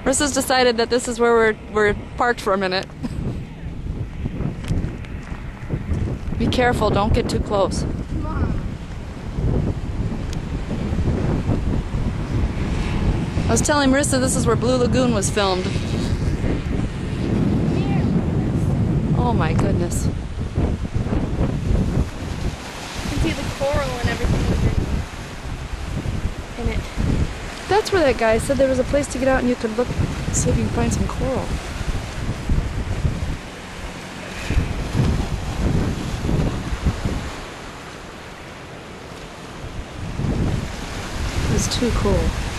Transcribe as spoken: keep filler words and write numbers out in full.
Marissa's decided that this is where we're, we're parked for a minute. Be careful, don't get too close. Come on. I was telling Marissa this is where Blue Lagoon was filmed. Oh my goodness. You can see the coral and everything in it. That's where that guy said there was a place to get out and you could look, see if you can find some coral. It was too cool.